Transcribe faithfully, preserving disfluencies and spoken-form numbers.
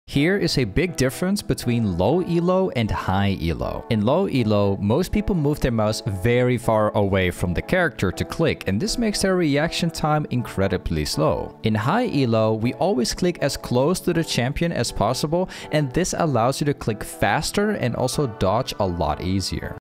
Here is a big difference between low elo and high elo. In low elo, most people move their mouse very far away from the character to click, and this makes their reaction time incredibly slow. In high elo, we always click as close to the champion as possible, and this allows you to click faster and also dodge a lot easier.